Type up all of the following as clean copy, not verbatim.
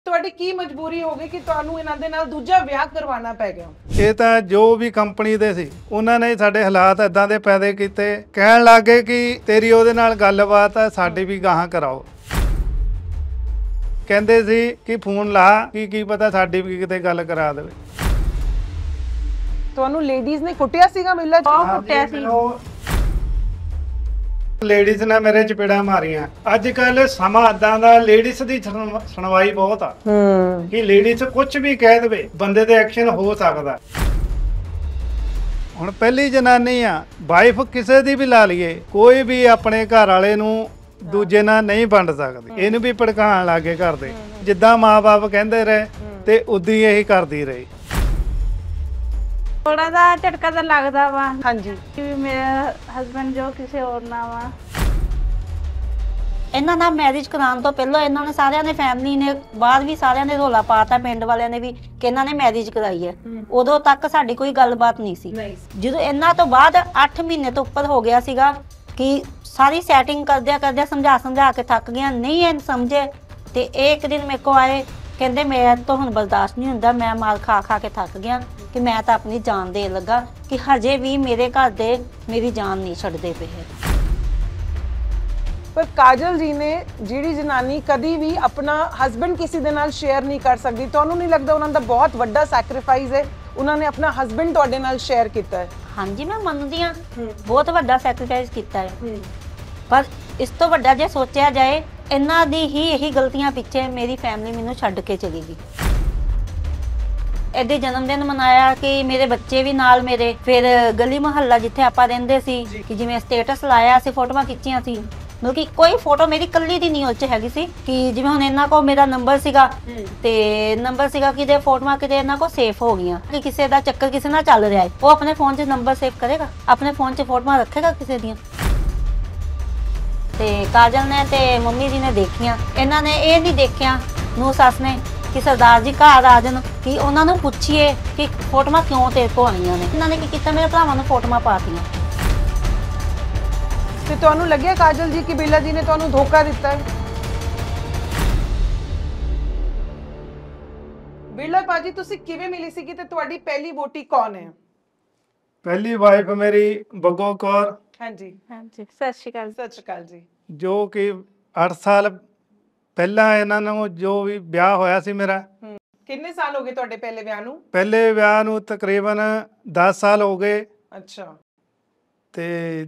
ਤੁਹਾਡੀ ਕੀ ਮਜਬੂਰੀ ਹੋ ਗਈ ਕਿ ਤੁਹਾਨੂੰ ਇਹਨਾਂ ਦੇ ਨਾਲ ਦੂਜਾ ਵਿਆਹ ਕਰਵਾਉਣਾ ਪੈ ਗਿਆ? ਇਹ ਤਾਂ ਜੋ ਵੀ ਕੰਪਨੀ ਦੇ ਸੀ ਉਹਨਾਂ ਨੇ ਸਾਡੇ ਹਾਲਾਤ ਇਦਾਂ ਦੇ ਪੈਦੇ ਕੀਤੇ, ਕਹਿਣ ਲੱਗੇ ਕਿ ਤੇਰੀ ਉਹਦੇ ਨਾਲ ਗੱਲਬਾਤ ਹੈ, ਸਾਡੀ ਵੀ ਗਾਹਾਂ ਕਰਾਓ। ਕਹਿੰਦੇ ਸੀ ਕਿ ਫੋਨ ਲਾ, ਕੀ ਪਤਾ ਸਾਡੀ ਵੀ ਕਿਤੇ ਗੱਲ ਕਰਾ ਦੇਵੇ। ਤੁਹਾਨੂੰ ਲੇਡੀਜ਼ ਨੇ ਕੁੱਟਿਆ ਸੀਗਾ? ਮਿਲਿਆ ਬਹੁਤ ਕੁੱਟਿਆ ਸੀ। ਲੇਡੀਜ਼ ਨੇ ਮੇਰੇ ਚਪੇੜਾਂ ਮਾਰੀਆਂ। ਅੱਜ ਕੱਲ ਸਮਾਂ ਇਦਾਂ ਦਾ, ਲੇਡੀਜ਼ ਦੀ ਸੁਣਵਾਈ ਬਹੁਤ ਆ ਕਿ ਲੇਡੀਜ਼ ਕੁਝ ਵੀ ਕਹਿ ਦੇਵੇ, ਬੰਦੇ ਤੇ ਐਕਸ਼ਨ ਹੋ ਸਕਦਾ। ਹੁਣ ਪਹਿਲੀ ਜਨਾਨੀ ਆ, ਵਾਈਫ ਕਿਸੇ ਦੀ ਵੀ ਲਾ ਲਈਏ, ਕੋਈ ਵੀ ਆਪਣੇ ਘਰ ਵਾਲੇ ਨੂੰ ਦੂਜੇ ਨਾਲ ਨਹੀਂ ਵੰਡ ਸਕਦੀ। ਇਹਨੂੰ ਵੀ ਭੜਕਾਉਣ ਲੱਗੇ ਘਰ ਦੇ, ਜਿੱਦਾਂ ਮਾਂ-ਬਾਪ ਕਹਿੰਦੇ ਰਹੇ ਤੇ ਉਦਾਂ ਹੀ ਇਹੀ ਕਰਦੀ ਰਹੀ। थोड़ा सा झटका तो लगता वा। हाँ जी, कि मेरा हस्बैंड जो किसी और ना वा। ਇਹਨਾਂ ਨਾਲ ਮੈਰਿਜ ਕਰਾਉਣ ਤੋਂ ਪਹਿਲਾਂ ਇਹਨਾਂ ਨੇ ਸਾਰਿਆਂ ਨੇ, ਫੈਮਿਲੀ ਨੇ, ਬਾਅਦ ਵੀ ਸਾਰਿਆਂ ਨੇ ਰੋਲਾ ਪਾਤਾ, ਪਿੰਡ ਵਾਲਿਆਂ ਨੇ ਵੀ ਕਿ ਇਹਨਾਂ ਨੇ ਮੈਰਿਜ ਕਰਾਈ ਹੈ। ਉਦੋਂ ਤੱਕ ਸਾਡੀ ਕੋਈ ਗੱਲਬਾਤ ਨਹੀਂ ਸੀ। ਜਦੋਂ ਇਹਨਾਂ ਤੋਂ ਬਾਅਦ 8 ਮਹੀਨੇ ਤੋਂ ਉੱਪਰ ਹੋ ਗਿਆ ਸੀਗਾ ਕਿ ਸਾਰੀ ਸੈਟਿੰਗ ਕਰਦਿਆਂ ਸਮਝਾ ਕੇ ਥੱਕ ਗਿਆ, ਨਹੀਂ ਇਹ ਸਮਝੇ। ਤੇ ਇੱਕ ਦਿਨ ਮੇਰੇ ਕੋ ਆਏ, ਕਹਿੰਦੇ ਮੈਂ ਤੋਂ ਹੁਣ ਬਰਦਾਸ਼ਤ ਨਹੀਂ ਹੁੰਦਾ, ਮੈਂ ਮਾਰ ਖਾ ਕੇ ਥੱਕ ਗਿਆ ਕਿ ਮੈਂ ਤਾਂ ਆਪਣੀ ਜਾਨ ਦੇਣ ਲੱਗਾ, ਕਿ ਹਜੇ ਵੀ ਮੇਰੇ ਘਰ ਦੇ ਮੇਰੀ ਜਾਨ ਨਹੀਂ ਛੱਡਦੇ ਪਏ। ਪਰ ਕਾਜਲ ਜੀ ਨੇ, ਜਿਹੜੀ ਜਨਾਨੀ ਕਦੀ ਵੀ ਆਪਣਾ ਹਸਬੈਂਡ ਕਿਸੇ ਦੇ ਨਾਲ ਸ਼ੇਅਰ ਨਹੀਂ ਕਰ ਸਕਦੀ, ਤੁਹਾਨੂੰ ਨਹੀਂ ਲੱਗਦਾ ਉਹਨਾਂ ਦਾ ਬਹੁਤ ਵੱਡਾ ਸੈਕਰੀਫਾਈਸ ਹੈ? ਉਹਨਾਂ ਨੇ ਆਪਣਾ ਹਸਬੈਂਡ ਤੁਹਾਡੇ ਨਾਲ ਸ਼ੇਅਰ ਕੀਤਾ ਹੈ। ਹਾਂਜੀ, ਮੈਂ ਮੰਨਦੀ ਹਾਂ, ਬਹੁਤ ਵੱਡਾ ਸੈਕਰੀਫਾਈਸ ਕੀਤਾ ਹੈ। ਪਰ ਇਸ ਤੋਂ ਵੱਡਾ ਜੇ ਸੋਚਿਆ ਜਾਏ, ਇਹਨਾਂ ਦੀ ਹੀ ਇਹੀ ਗਲਤੀਆਂ ਪਿੱਛੇ ਮੇਰੀ ਫੈਮਿਲੀ ਮੈਨੂੰ ਛੱਡ ਕੇ ਚਲੀ ਗਈ। ਇਹਦੇ ਜਨਮ ਦਿਨ ਮਨਾਇਆ ਕਿ ਮੇਰੇ ਬੱਚੇ ਵੀ ਨਾਲ ਮੇਰੇ, ਫਿਰ ਗਲੀ ਮੁਹੱਲਾ ਜਿੱਥੇ ਆਪਾਂ ਰਹਿੰਦੇ ਸੀ ਕਿ ਜਿਵੇਂ ਸਟੇਟਸ ਲਾਇਆ ਸੀ, ਫੋਟੋਆਂ ਖਿੱਚੀਆਂ ਸੀ। ਮਤਲਬ ਕਿ ਕੋਈ ਫੋਟੋ ਮੇਰੀ ਕੱਲੀ ਦੀ ਨਹੀਂ ਉਹ 'ਚ ਹੈਗੀ ਸੀ, ਕਿ ਜਿਵੇਂ ਹੁਣ ਇਹਨਾਂ ਕੋਲ ਮੇਰਾ ਨੰਬਰ ਸੀਗਾ ਤੇ ਨੰਬਰ ਸੀਗਾ ਕਿਤੇ ਫੋਟੋਆਂ ਕਿਤੇ ਇਹਨਾਂ ਕੋਲ ਸੇਫ ਹੋ ਗਈਆਂ, ਕਿ ਕਿਸੇ ਦਾ ਚੱਕਰ ਕਿਸੇ ਨਾਲ ਚੱਲ ਰਿਹਾ ਹੈ, ਉਹ ਆਪਣੇ ਫੋਨ 'ਚ ਨੰਬਰ ਸੇਵ ਕਰੇਗਾ, ਆਪਣੇ ਫੋਨ 'ਚ ਫੋਟੋਆਂ ਰੱਖੇਗਾ ਕਿਸੇ ਦੀਆਂ। ਤੇ ਕਾਜਲ ਨੇ ਤੇ ਮੰਮੀ ਜੀ ਨੇ ਦੇਖੀਆਂ, ਇਹਨਾਂ ਨੇ ਇਹ ਨਹੀਂ ਦੇਖਿਆ ਨੂੰ ਸੱਸ ਨੇ ਕਿ ਸਰਦਾਰ ਜੀ ਘਰ ਆ ਜਾਣ, ਕਿ ਉਹਨਾਂ ਨੂੰ ਪੁੱਛੀਏ ਕਿ ਫੋਟੋਆਂ ਕਿਉਂ ਤੇਰੇ ਕੋਲ ਆਈਆਂ ਨੇ। ਇਹਨਾਂ ਨੇ ਕੀ ਕੀਤਾ, ਮੇਰੇ ਭਰਾਵਾਂ ਨੂੰ ਫੋਟੋਆਂ ਪਾਤੀਆਂ। ਤੇ ਤੁਹਾਨੂੰ ਲੱਗਿਆ ਕਾਜਲ ਜੀ ਕਿ ਬਿੱਲਾ ਜੀ ਨੇ ਤੁਹਾਨੂੰ ਧੋਖਾ ਦਿੱਤਾ ਹੈ? ਬਿੱਲਾ ਭਾਜੀ, ਤੁਸੀਂ ਕਿਵੇਂ ਮਿਲੀ ਸੀਗੀ ਤੇ ਤੁਹਾਡੀ ਪਹਿਲੀ ਵੋਟੀ ਕੌਣ ਹੈ? ਪਹਿਲੀ ਵਾਈਫ ਮੇਰੀ ਬੱਗੋ ਕੌਰ, ਹਾਂਜੀ ਹਾਂਜੀ, सत श्री अकाल। ਸਤਿ ਸ਼੍ਰੀ ਅਕਾਲ ਜੀ। ਜੋ ਕਿ 8 ਸਾਲ ਪਹਿਲਾਂ ਇਹਨਾਂ ਨੂੰ ਜੋ ਵੀ ਵਿਆਹ ਹੋਇਆ ਸੀ ਮੇਰਾ। ਕਿੰਨੇ ਸਾਲ ਹੋ ਗਏ ਤੁਹਾਡੇ ਪਹਿਲੇ ਵਿਆਹ ਨੂੰ? ਪਹਿਲੇ ਵਿਆਹ ਨੂੰ ਤਕਰੀਬਨ 10 ਸਾਲ ਹੋ ਗਏ ਅੱਛਾ। ਤੇ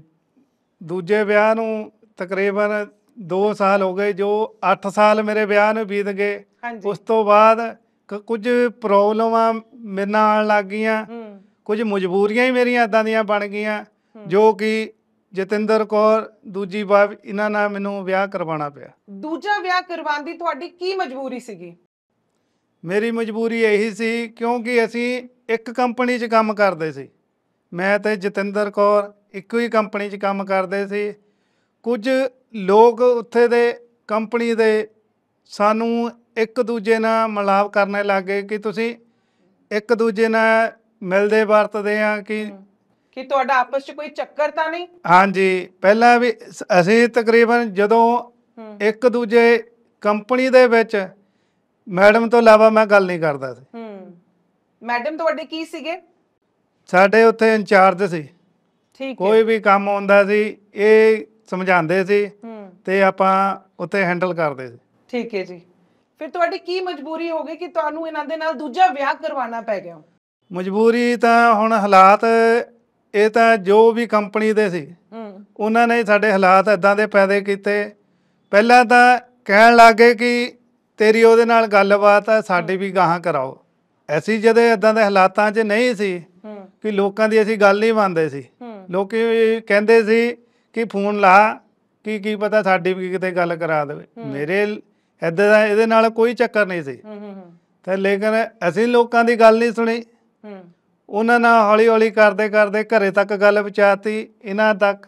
ਦੂਜੇ ਵਿਆਹ ਨੂੰ ਤਕਰੀਬਨ 2 ਸਾਲ ਹੋ ਗਏ, ਜੋ 8 ਸਾਲ ਮੇਰੇ ਵਿਆਹ ਨੂੰ ਬੀਤ ਗਏ। ਉਸ ਤੋਂ ਬਾਅਦ ਕੁਝ ਪ੍ਰੋਬਲਮਾਂ ਮੇਰੇ ਨਾਲ ਆਉਣ ਲੱਗ ਗਈਆਂ, ਕੁਝ ਮਜਬੂਰੀਆਂ ਹੀ ਮੇਰੀਆਂ ਇੱਦਾਂ ਦੀਆਂ ਬਣ ਗਈਆਂ, ਜੋ ਕਿ ਜਤਿੰਦਰ ਕੌਰ ਦੂਜੀ ਵਾਰ ਇਹਨਾਂ ਨਾਲ ਮੈਨੂੰ ਵਿਆਹ ਕਰਵਾਉਣਾ ਪਿਆ। ਦੂਜਾ ਵਿਆਹ ਕਰਵਾਉਣ ਦੀ ਤੁਹਾਡੀ ਕੀ ਮਜਬੂਰੀ ਸੀਗੀ? ਮੇਰੀ ਮਜਬੂਰੀ ਇਹੀ ਸੀ ਕਿਉਂਕਿ ਅਸੀਂ ਇੱਕ ਕੰਪਨੀ 'ਚ ਕੰਮ ਕਰਦੇ ਸੀ, ਮੈਂ ਤੇ ਜਤਿੰਦਰ ਕੌਰ ਇੱਕੋ ਹੀ ਕੰਪਨੀ 'ਚ ਕੰਮ ਕਰਦੇ ਸੀ। ਕੁਝ ਲੋਕ ਉੱਥੇ ਦੇ ਕੰਪਨੀ ਦੇ ਸਾਨੂੰ ਇੱਕ ਦੂਜੇ ਨਾਲ ਮਿਲਾਪ ਕਰਨੇ ਲੱਗ ਗਏ ਕਿ ਤੁਸੀਂ ਇੱਕ ਦੂਜੇ ਨਾਲ ਮਿਲਦੇ ਵਰਤਦੇ ਆ, ਕਿ ਤੁਹਾਡਾ ਆਪਸ 'ਚ ਕੋਈ ਚੱਕਰ ਤਾਂ ਨਹੀਂ? ਹਾਂਜੀ, ਪਹਿਲਾਂ ਵੀ ਅਸੀਂ ਤਕਰੀਬਨ ਜਦੋਂ ਇੱਕ ਦੂਜੇ ਕੰਪਨੀ ਦੇ ਵਿੱਚ ਮੈਡਮ ਤੋਂ ਇਲਾਵਾ ਮੈਂ ਗੱਲ ਨਹੀਂ ਕਰਦਾ ਸੀ। ਮੈਡਮ ਤੁਹਾਡੇ ਕੀ ਸੀਗੇ? ਸਾਡੇ ਉੱਥੇ ਇੰਚਾਰਜ ਸੀ। ਠੀਕ, ਕੋਈ ਵੀ ਕੰਮ ਹੁੰਦਾ ਸੀ ਇਹ ਸਮਝਾਉਂਦੇ ਸੀ ਤੇ ਆਪਾਂ ਉੱਥੇ ਹੈਂਡਲ ਕਰਦੇ ਸੀ। ਠੀਕ ਹੈ ਜੀ। ਫਿਰ ਤੁਹਾਡੀ ਕੀ ਮਜਬੂਰੀ ਹੋ ਗਈ ਕਿ ਤੁਹਾਨੂੰ ਇਹਨਾਂ ਦੇ ਨਾਲ ਦੂਜਾ ਵਿਆਹ ਕਰਵਾਉਣਾ ਪੈ ਗਿਆ? ਮਜਬੂਰੀ ਤਾਂ ਹੁਣ ਹਾਲਾਤ, ਇਹ ਤਾਂ ਜੋ ਵੀ ਕੰਪਨੀ ਦੇ ਸੀ ਉਹਨਾਂ ਨੇ ਸਾਡੇ ਹਾਲਾਤ ਇਦਾਂ ਦੇ ਪੈਦੇ ਕੀਤੇ। ਪਹਿਲਾਂ ਤਾਂ ਕਹਿਣ ਲੱਗੇ ਕਿ ਤੇਰੀ ਉਹਦੇ ਨਾਲ ਗੱਲਬਾਤ ਹੈ, ਸਾਡੀ ਵੀ ਗਾਹਾਂ ਕਰਾਓ। ਅਸੀਂ ਜਦੋਂ ਇਦਾਂ ਦੇ ਹਾਲਾਤਾਂ 'ਚ ਨਹੀਂ ਸੀ ਕਿ ਲੋਕਾਂ ਦੀ ਅਸੀਂ ਗੱਲ ਨਹੀਂ ਮੰਨਦੇ ਸੀ, ਲੋਕੀ ਕਹਿੰਦੇ ਸੀ ਕਿ ਫੋਨ ਲਾ, ਕੀ ਪਤਾ ਸਾਡੀ ਵੀ ਕਿਤੇ ਗੱਲ ਕਰਾ ਦੇਵੇ। ਮੇਰੇ ਇੱਦਾਂ ਦਾ ਇਹਦੇ ਨਾਲ ਕੋਈ ਚੱਕਰ ਨਹੀਂ ਸੀ। ਤੇ ਲੇਕਿਨ ਅਸੀਂ ਲੋਕਾਂ ਦੀ ਗੱਲ ਨਹੀਂ ਸੁਣੀ, ਉਹਨਾਂ ਨਾਲ ਹੌਲੀ ਹੌਲੀ ਕਰਦੇ ਘਰੇ ਤੱਕ ਗੱਲ ਪਹੁੰਚਾਤੀ, ਇਹਨਾਂ ਤੱਕ।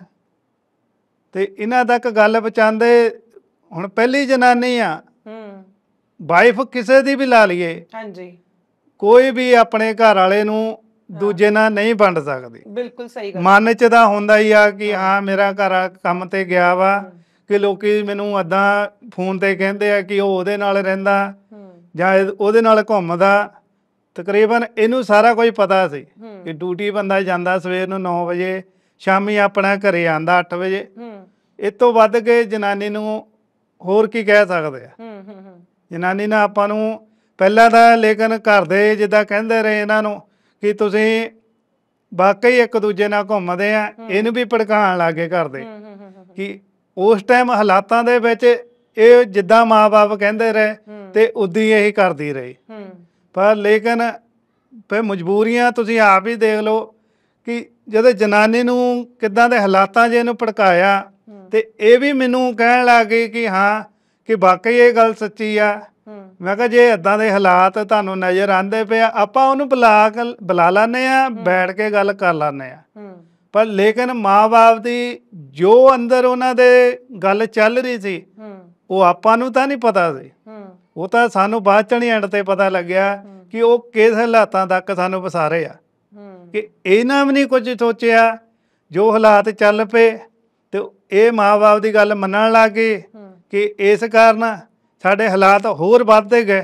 ਤੇ ਇਹਨਾਂ ਤੱਕ ਗੱਲ ਪਹੁੰਚਾਉਂਦੇ, ਹੁਣ ਪਹਿਲੀ ਜਨਾਨੀ ਆ, ਵਾਈਫ ਕਿਸੇ ਦੀ ਵੀ ਲਾ ਲਈਏ, ਹਾਂਜੀ, ਕੋਈ ਵੀ ਆਪਣੇ ਘਰ ਵਾਲੇ ਨੂੰ ਦੂਜੇ ਨਾਲ ਨਹੀਂ ਵੰਡ ਸਕਦੀ। ਬਿਲਕੁਲ ਸਹੀ ਗੱਲ। ਮਨ 'ਚ ਤਾਂ ਹੁੰਦਾ ਹੀ ਆ ਕਿ ਹਾਂ ਮੇਰਾ ਘਰ ਕੰਮ ਤੇ ਗਿਆ ਵਾ, ਕਿ ਲੋਕੀ ਮੈਨੂੰ ਏਦਾਂ ਫੋਨ ਤੇ ਕਹਿੰਦੇ ਆ ਕਿ ਉਹ ਉਹਦੇ ਨਾਲ ਰਹਿੰਦਾ, ਜਾਂ ਉਹਦੇ ਨਾਲ ਘੁੰਮਦਾ। ਤਕਰੀਬਨ ਇਹਨੂੰ ਸਾਰਾ ਕੁਝ ਪਤਾ ਸੀ ਕਿ ਡਿਊਟੀ ਬੰਦਾ ਜਾਂਦਾ ਸਵੇਰ ਨੂੰ 9 ਵਜੇ, ਸ਼ਾਮੀ ਆਪਣਾ ਘਰੇ ਆਉਂਦਾ 8 ਵਜੇ। ਇਸ ਤੋਂ ਵੱਧ ਕੇ ਜਨਾਨੀ ਨੂੰ ਹੋਰ ਕੀ ਕਹਿ ਸਕਦੇ ਆ। ਜਨਾਨੀ ਨਾਲ ਆਪਾਂ ਨੂੰ ਪਹਿਲਾਂ ਤਾਂ ਲੇਕਿਨ ਘਰ ਦੇ ਜਿੱਦਾਂ ਕਹਿੰਦੇ ਰਹੇ ਇਹਨਾਂ ਨੂੰ ਕਿ ਤੁਸੀਂ ਵਾਕਈ ਇੱਕ ਦੂਜੇ ਨਾਲ ਘੁੰਮਦੇ ਆ, ਇਹਨੂੰ ਵੀ ਭੜਕਾਉਣ ਲੱਗ ਗਏ ਘਰ ਦੇ ਕਿ ਉਸ ਟਾਈਮ ਹਾਲਾਤਾਂ ਦੇ ਵਿੱਚ ਇਹ ਜਿੱਦਾਂ ਮਾਂ-ਬਾਪ ਕਹਿੰਦੇ ਰਹੇ ਤੇ ਉਦਾਂ ਹੀ ਇਹੀ ਕਰਦੀ ਰਹੀ। ਪਰ ਲੇਕਿਨ ਫਿਰ ਮਜਬੂਰੀਆਂ ਤੁਸੀਂ ਆਪ ਹੀ ਦੇਖ ਲਓ ਕਿ ਜਦੋਂ ਜਨਾਨੀ ਨੂੰ ਕਿੱਦਾਂ ਦੇ ਹਾਲਾਤਾਂ 'ਚ ਇਹਨੂੰ ਭੜਕਾਇਆ ਤੇ ਇਹ ਵੀ ਮੈਨੂੰ ਕਹਿਣ ਲੱਗ ਗਈ ਕਿ ਹਾਂ ਕਿ ਵਾਕਈ ਇਹ ਗੱਲ ਸੱਚੀ ਆ। ਮੈਂ ਕਿਹਾ ਜੇ ਇੱਦਾਂ ਦੇ ਹਾਲਾਤ ਤੁਹਾਨੂੰ ਨਜ਼ਰ ਆਉਂਦੇ ਪਏ ਆ, ਆਪਾਂ ਉਹਨੂੰ ਬੁਲਾ ਲੈਂਦੇ ਆ, ਬੈਠ ਕੇ ਗੱਲ ਕਰ ਲੈਂਦੇ ਆ। ਪਰ ਲੇਕਿਨ ਮਾਂ-ਬਾਪ ਦੀ ਜੋ ਅੰਦਰ ਉਹਨਾਂ ਦੇ ਗੱਲ ਚੱਲ ਰਹੀ ਸੀ ਉਹ ਆਪਾਂ ਨੂੰ ਤਾਂ ਨਹੀਂ ਪਤਾ ਸੀ। ਉਹ ਤਾਂ ਸਾਨੂੰ ਬਾਅਦ ਚਣੀ ਐਂਡ ਤੇ ਪਤਾ ਲੱਗਿਆ ਕਿ ਉਹ ਕਿਸ ਹਾਲਾਤਾਂ ਤੱਕ ਸਾਨੂੰ ਫਸਾ ਰਹੇ ਆ ਕਿ ਇਹਨਾਂ ਵੀ ਨਹੀਂ ਕੁਝ ਸੋਚਿਆ। ਜੋ ਹਾਲਾਤ ਚੱਲ ਪਏ ਤੇ ਇਹ ਮਾਂ-ਬਾਪ ਦੀ ਗੱਲ ਮੰਨਣ ਲੱਗ ਗਏ ਕਿ ਇਸ ਕਾਰਨ ਸਾਡੇ ਹਾਲਾਤ ਹੋਰ ਵੱਧਦੇ ਗਏ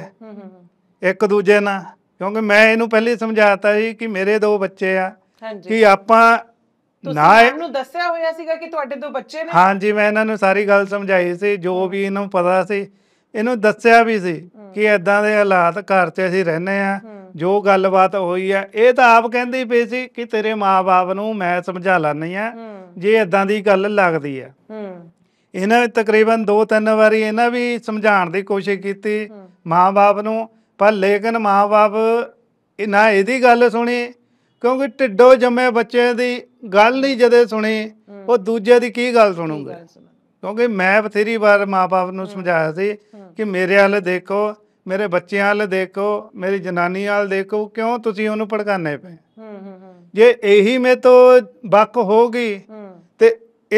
ਇੱਕ ਦੂਜੇ ਨਾਲ। ਕਿਉਂਕਿ ਮੈਂ ਇਹਨੂੰ ਪਹਿਲੇ ਸਮਝਾਤਾ ਸੀ ਕਿ ਮੇਰੇ 2 ਬੱਚੇ ਆ ਕਿ ਆਪਾਂ ਨਾ ਇਹਨੂੰ ਦੱਸਿਆ ਹੋਇਆ ਸੀਗਾ ਕਿ ਤੁਹਾਡੇ 2 ਬੱਚੇ ਨੇ। ਹਾਂਜੀ, ਮੈਂ ਇਹਨਾਂ ਨੂੰ ਸਾਰੀ ਗੱਲ ਸਮਝਾਈ ਸੀ, ਜੋ ਵੀ ਇਹਨੂੰ ਪਤਾ ਸੀ ਇਹਨੂੰ ਦੱਸਿਆ ਵੀ ਸੀ ਕਿ ਇੱਦਾਂ ਦੇ ਹਾਲਾਤ ਘਰ 'ਚ ਅਸੀਂ ਰਹਿੰਦੇ ਆ। ਜੋ ਗੱਲਬਾਤ ਹੋਈ ਆ ਇਹ ਤਾਂ ਆਪ ਕਹਿੰਦੀ ਪਈ ਸੀ ਕਿ ਤੇਰੇ ਮਾਂ-ਬਾਪ ਨੂੰ ਮੈਂ ਸਮਝਾ ਲੈਂਦੀ ਆ ਜੇ ਇੱਦਾਂ ਦੀ ਗੱਲ ਲੱਗਦੀ ਆ। ਇਹਨਾਂ ਤਕਰੀਬਨ 2-3 ਵਾਰੀ ਇਹਨਾਂ ਵੀ ਸਮਝਾਉਣ ਦੀ ਕੋਸ਼ਿਸ਼ ਕੀਤੀ ਮਾਂ-ਬਾਪ ਨੂੰ, ਪਰ ਲੇਕਿਨ ਮਾਂ-ਬਾਪ ਨਾ ਇਹਦੀ ਗੱਲ ਸੁਣੀ ਕਿਉਂਕਿ ਢਿੱਡੋਂ ਜੰਮੇ ਬੱਚੇ ਦੀ ਗੱਲ ਨਹੀਂ ਜਦੋਂ ਸੁਣੀ ਉਹ ਦੂਜੇ ਦੀ ਕੀ ਗੱਲ ਸੁਣੂਗਾ। ਕਿਉਂਕਿ ਮੈਂ ਬਥੇਰੀ ਵਾਰ ਮਾਂ-ਬਾਪ ਨੂੰ ਸਮਝਾਇਆ ਸੀ ਕਿ ਮੇਰੇ ਵੱਲ ਦੇਖੋ, ਮੇਰੇ ਬੱਚਿਆਂ ਵੱਲ ਦੇਖੋ, ਮੇਰੀ ਜਨਾਨੀ ਵੱਲ ਦੇਖੋ, ਕਿਉਂ ਤੁਸੀਂ ਉਹਨੂੰ ਭੜਕਾਉਂਦੇ ਪਏ। ਜੇ ਇਹੀ ਮੇਰੇ ਤੋਂ ਵੱਖ ਹੋ ਗਈ ਤੇ